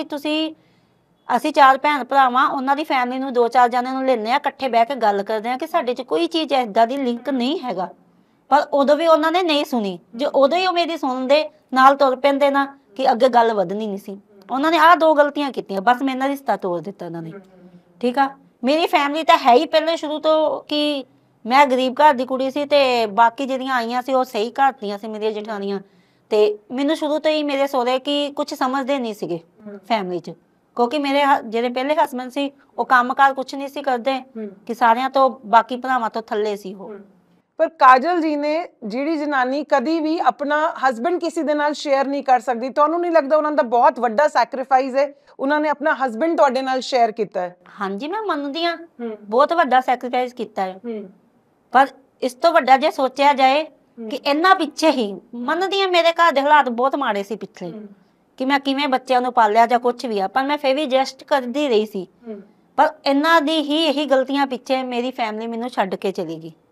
ਅਸੀਂ 4 ਭੈਣ ਭਰਾਵਾਂ, ਉਹਨਾਂ ਦੀ ਫੈਮਿਲੀ ਨੂੰ 2-4 ਜਣਿਆਂ ਨੂੰ ਲੈਂਦੇ ਆ, ਇਕੱਠੇ ਬਹਿ ਕੇ ਗੱਲ ਕਰਦੇ ਆ ਕਿ ਸਾਡੇ 'ਚ ਕੋਈ ਚੀਜ਼ ਏਦਾਂ ਦੀ ਲਿੰਕ ਨਹੀਂ ਹੈਗਾ। ਪਰ ਉਦੋਂ ਵੀ ਉਹਨਾਂ ਨੇ ਨਹੀਂ ਸੁਣੀ। ਜੇ ਉਦੋਂ ਹੀ ਉਹ ਮੇਰੀ ਸੁਣਦੇ ਨਾਲ ਤੁਰ ਪੈਂਦੇ ਨਾ ਕਿ ਅੱਗੇ ਗੱਲ ਵਧਣੀ ਨਹੀਂ ਸੀ। ਉਹਨਾਂ ਨੇ ਆਹ 2 ਗਲਤੀਆਂ ਕੀਤੀਆਂ, ਬਸ ਮੇਰੇ ਨਾਲ ਰਿਸ਼ਤਾ ਤੋੜ ਦਿੱਤਾ ਇਹਨਾਂ ਨੇ। ਠੀਕ ਆ, ਮੇਰੀ ਫੈਮਿਲੀ ਤਾਂ ਹੈ ਹੀ ਪਹਿਲੇ ਸ਼ੁਰੂ ਤੋਂ ਕਿ ਮੈਂ ਗਰੀਬ ਘਰ ਦੀ ਕੁੜੀ ਸੀ ਤੇ ਬਾਕੀ ਜਿਹੜੀਆਂ ਆਈਆਂ ਸੀ ਉਹ ਸਹੀ ਘਰ ਦੀਆਂ ਸੀ ਮੇਰੀਆਂ ਜਠਾਣੀਆਂ। ਤੇ ਮੈਨੂੰ ਸ਼ੁਰੂ ਤੋਂ ਹੀ ਮੇਰੇ ਸਹੁਰੇ ਕਿ ਕੁਝ ਸਮਝਦੇ ਨਹੀਂ ਸੀਗੇ ਫੈਮਿਲੀ 'ਚ, ਕਿਉਂਕਿ ਮੇਰੇ ਜਿਹੜੇ ਪਹਿਲੇ ਹਸਬੈਂਡ ਸੀ ਉਹ ਕੰਮਕਾਰ ਕੁਝ ਨਹੀਂ ਸੀ ਕਰਦੇ, ਕਿ ਸਾਰਿਆਂ ਤੋਂ ਬਾਕੀ ਭਰਾਵਾਂ ਤੋਂ ਥੱਲੇ ਸੀ ਉਹ। ਪਰ ਕਾਜਲ ਜੀ ਨੇ ਜਿਹੜੀ ਜਨਾਨੀ ਕਦੀ ਵੀ ਆਪਣਾ ਹਸਬੈਂਡ ਕਿਸੇ ਦੇ ਨਾਲ ਸ਼ੇਅਰ ਨਹੀਂ ਕਰ ਸਕਦੀ, ਤੁਹਾਨੂੰ ਨਹੀਂ ਲੱਗਦਾ ਉਹਨਾਂ ਦਾ ਬਹੁਤ ਵੱਡਾ ਸੈਕਰੀਫਾਈਸ ਹੈ, ਉਹਨਾਂ ਨੇ ਆਪਣਾ ਹਸਬੈਂਡ ਤੁਹਾਡੇ ਨਾਲ ਸ਼ੇਅਰ ਕੀਤਾ ਹੈ? ਹਾਂਜੀ ਮੈਂ ਮੰਨਦੀ ਹਾਂ, ਬਹੁਤ ਵੱਡਾ ਸੈਕਰੀਫਾਈਸ ਕੀਤਾ ਹੈ। ਪਰ ਇਸ ਤੋਂ ਵੱਡਾ ਜੇ ਸੋਚਿਆ ਜਾਏ ਕਿ ਇਹਨਾਂ ਪਿੱਛੇ ਹੀ, ਮੰਨਦੀ ਹਾਂ ਮੇਰੇ ਘਰ ਦੇ ਹਾਲਾਤ ਬਹੁਤ ਮਾੜੇ ਸੀ ਪਿਛਲੇ, ਕਿ ਮੈਂ ਕਿਵੇਂ ਬੱਚਿਆਂ ਨੂੰ ਪਾਲਿਆ ਜਾਂ ਕੁਝ ਵੀ ਆ, ਪਰ ਮੈਂ ਫਿਰ ਵੀ ਐਡਜਸਟ ਕਰਦੀ ਰਹੀ ਸੀ। ਪਰ ਇਹਨਾਂ ਦੀ ਹੀ ਇਹੀ ਗਲਤੀਆਂ ਪਿੱਛੇ ਮੇਰੀ ਫੈਮਿਲੀ ਮੈਨੂੰ ਛੱਡ ਕੇ ਚਲੀ ਗਈ।